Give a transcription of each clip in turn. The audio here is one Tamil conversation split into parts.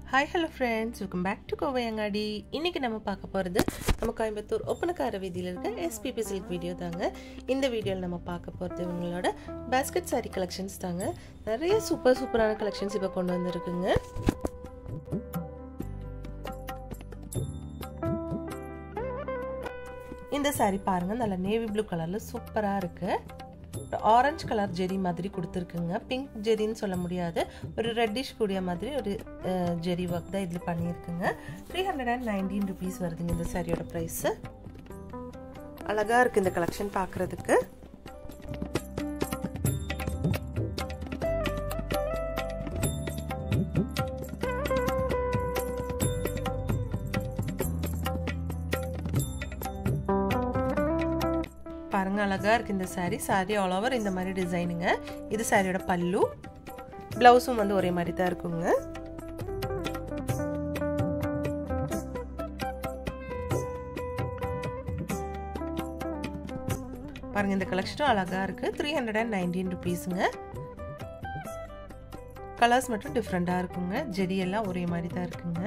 Hi hello friends, welcome back to Kovai Angadi. இன்னைக்கு நம்ம பார்க்க போறது நம்ம கோயம்புத்தூர் ஒப்பனக்கார வீதியில இருக்க SPP Silk வீடியோ தாங்க. இந்த வீடியோல நம்ம பார்க்க போறது உங்களோட basket saree collections தாங்க. நிறைய சூப்பரான collections இப்ப கொண்டு வந்திருக்குங்க. இந்த saree பாருங்க, நல்ல நேவி ப்ளூ கலர்ல சூப்பரா இருக்கு. ஆரஞ்சு கலர் ஜெரி மாதிரி கொடுத்துருக்குங்க. பிங்க் ஜெரின்னு சொல்ல முடியாது, ஒரு ரெட்டிஷ் கூடிய மாதிரி ஒரு ஜெரி ஒர்க் தான் இதில் பண்ணியிருக்குங்க. 319 rupees வருதுங்க இந்த சாரியோட ப்ரைஸ். அழகா இருக்கு இந்த கலெக்ஷன் பார்க்கறதுக்கு. பாருங்க, அழகா இருக்கு இந்த saree ஆல் ஓவர் இந்த மாதிரி டிசைனுங்க. இது சாரியோட பல்லு, பிளவுஸும் வந்து ஒரே மாதிரி தான் இருக்குங்க. பாருங்க, இந்த கலெக்ஷனும் அழகா இருக்கு. 319 rupeesங்க. கலர்ஸ் மட்டும் டிஃப்ரெண்டா இருக்குங்க. ஜெரி எல்லாம் ஒரே மாதிரி தான் இருக்குங்க.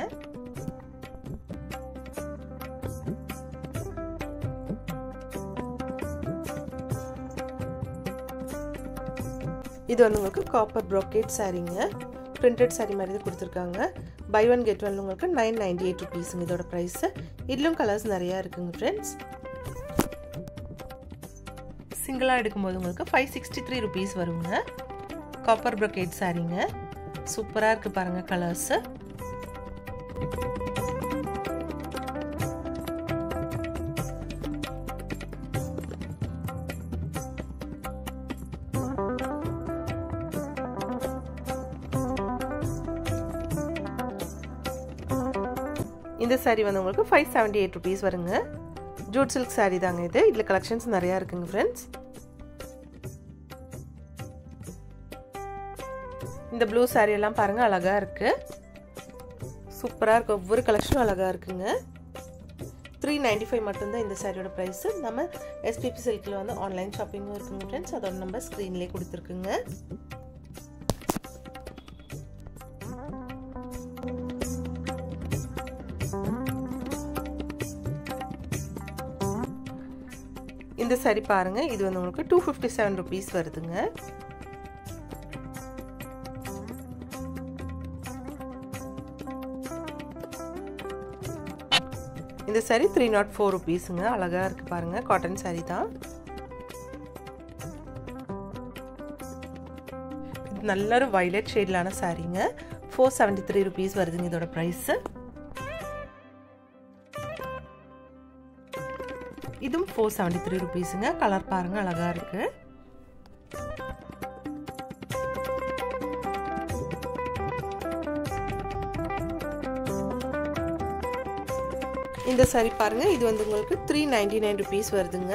இது வந்து உங்களுக்கு காப்பர் brocade சாரீங்க. பிரிண்டட் சாரி மாதிரி தான் கொடுத்துருக்காங்க. பை ஒன் கெட் ஒன் உங்களுக்கு 998 rupeesங்க இதோட ப்ரைஸ். இதிலும் கலர்ஸ் நிறையா இருக்குங்க ஃப்ரெண்ட்ஸ். சிங்கிளாக எடுக்கும்போது உங்களுக்கு 563 rupees வருங்க. காப்பர் brocade சாரீங்க. சூப்பராக இருக்குது பாருங்கள் கலர்ஸு. இந்த சாரி வந்து உங்களுக்கு 578 rupees வருங்க. ஜூட் சில்க் சாரி தாங்க இது. இதில் கலெக்ஷன்ஸ் நிறையா இருக்குங்க ஃப்ரெண்ட்ஸ். இந்த ப்ளூ சாரி எல்லாம் பாருங்க, அழகா இருக்கு. சூப்பராக இருக்கு. ஒவ்வொரு கலெக்ஷனும் அழகா இருக்குங்க. 395 மட்டும்தான் இந்த சாரியோட ப்ரைஸ். நம்ம SPP சில்கில் வந்து ஆன்லைன் ஷாப்பிங்கும் இருக்குங்க ஃப்ரெண்ட்ஸ். அதோட நம்பர் ஸ்க்ரீன்லேயே கொடுத்துருக்குங்க. இந்த சாரி பாருங்க, இது வந்து உங்களுக்கு 257 rupees வருதுங்க. இந்த சாரி 304 rupeesங்க. அழகா இருக்கு பாருங்க, காட்டன் சாரி தான். நல்ல ஒரு வயலட் ஷேட்லான சாரிங்க. 473 rupees வருதுங்க இதோட பிரைஸ். இதுவும் 473 rupeesங்க. கலர் பாருங்க, அழகா இருக்கு. இந்த சாரி பாருங்க, இது வந்து உங்களுக்கு 399 rupees வருதுங்க.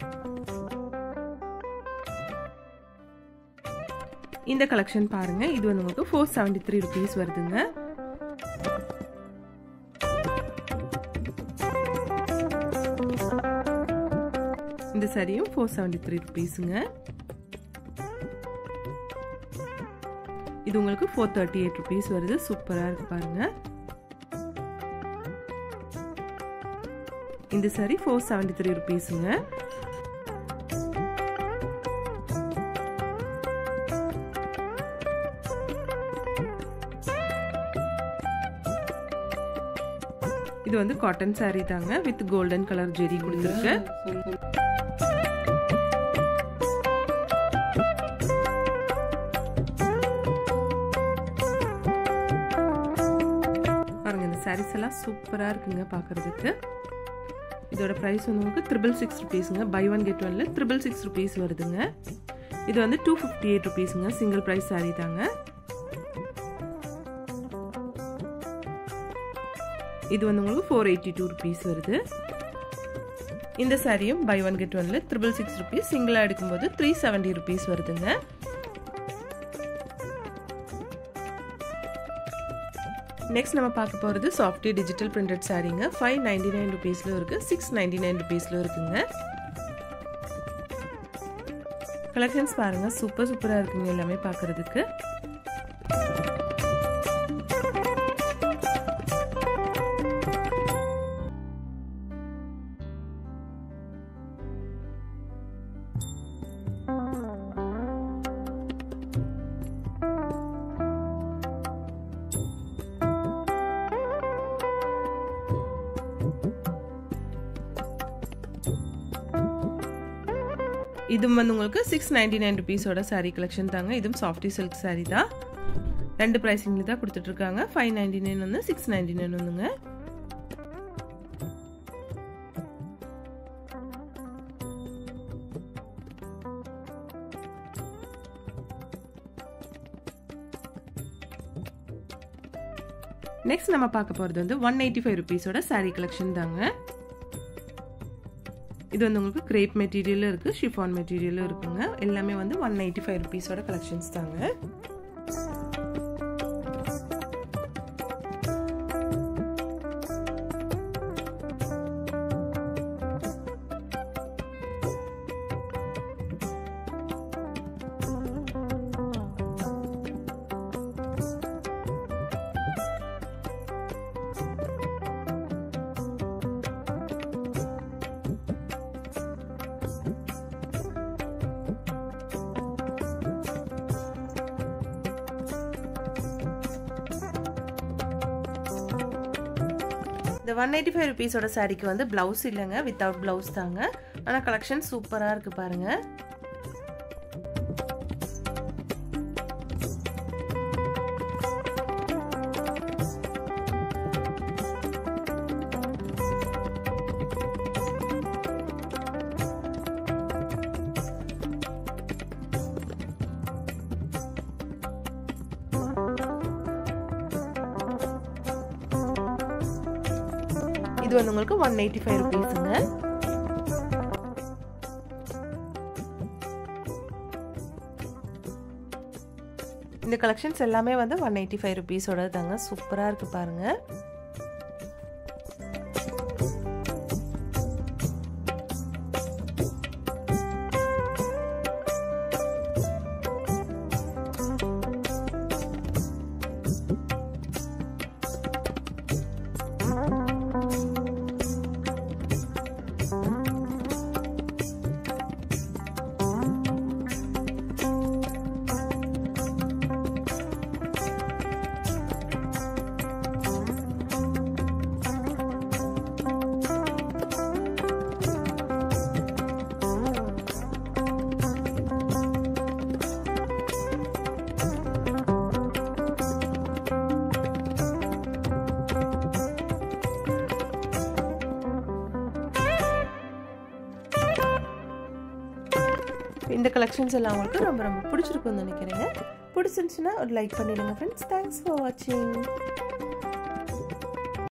இந்த கலெக்ஷன் பாருங்க, இது வந்து உங்களுக்கு 473 rupees வருதுங்க. இந்த சாரியும் 473 rupeesங்க. இது உங்களுக்கு 438 rupees வருது. சூப்பரா இருக்கு பாருங்க. இந்த சாரி 473 rupeesங்க. இது வந்து காட்டன் சாரி தாங்க, வித் கோல்டன் கலர் ஜெரி கொடுத்துருக்கு. பாருங்க, இந்த சாரீஸ் எல்லாம் சூப்பரா இருக்குங்க பார்க்கிறதுக்கு. இதோட பிரைஸ் வந்து உங்களுக்கு 666 rupeesங்க. பை ஒன் கெட் ஒன்ல 666 rupees வருதுங்க. இது வந்து 258 rupeesங்க. சிங்கிள் பிரைஸ் சாரி தாங்க. இது வந்து உங்களுக்கு 482 rupees வருது. இந்த சாரியும் பை ஒன் கெட் ஒன்ல 666 rupees. சிங்கிளா எடுக்கும்போது 370 rupees வருதுங்க. நெக்ஸ்ட் நம்ம பார்க்க போகிறது சாஃப்டி டிஜிட்டல் பிரிண்டட் சாரீங்க. 599 rupeesல இருக்கு, 699 rupeesல இருக்குங்க. கலெக்ஷன்ஸ் பாருங்க, சூப்பரா இருக்குங்க எல்லாமே பார்க்கிறதுக்கு. இதுவும் வந்து உங்களுக்கு 699 rupees-ஓட saree collection தாங்க. இதுவும் சாஃப்டி சில்க் saree தான். ரெண்டு பிரைசிங்ல தான் கொடுத்துட்டு இருக்காங்க. 599 வந்து 699 வந்துங்க. நெக்ஸ்ட் நம்ம பார்க்க போறது வந்து 185 rupees-ஓட saree collection தாங்க. இது வந்து உங்களுக்கு crepe மெட்டீரியல் இருக்கு, chiffon மெட்டீரியல் இருக்குங்க. எல்லாமே வந்து 185 rupees-ஓட collections தாங்க. இந்த 185 rupees-ஓட சாரிக்கு வந்து பிளவுஸ் இல்லைங்க, வித்தவுட் பிளவுஸ் தாங்க. ஆனால் கலெக்ஷன் சூப்பராக இருக்கு பாருங்க. இது வந்து உங்களுக்கு 185 rupees-ங்க. இந்த கலெக்ஷன்ஸ் எல்லாமே வந்து 185 rupees-ஓட தாங்க. சூப்பரா இருக்கு பாருங்க. இந்த கலெக்ஷன்ஸ் எல்லாம் உங்களுக்கு ரொம்ப ரொம்ப பிடிச்சிருக்கும்னு நினைக்கிறேங்க. பிடிச்சிருந்துச்சுன்னா ஒரு லைக் பண்ணிடுங்க ஃப்ரெண்ட்ஸ். தேங்க்ஸ் ஃபார் வாட்சிங்.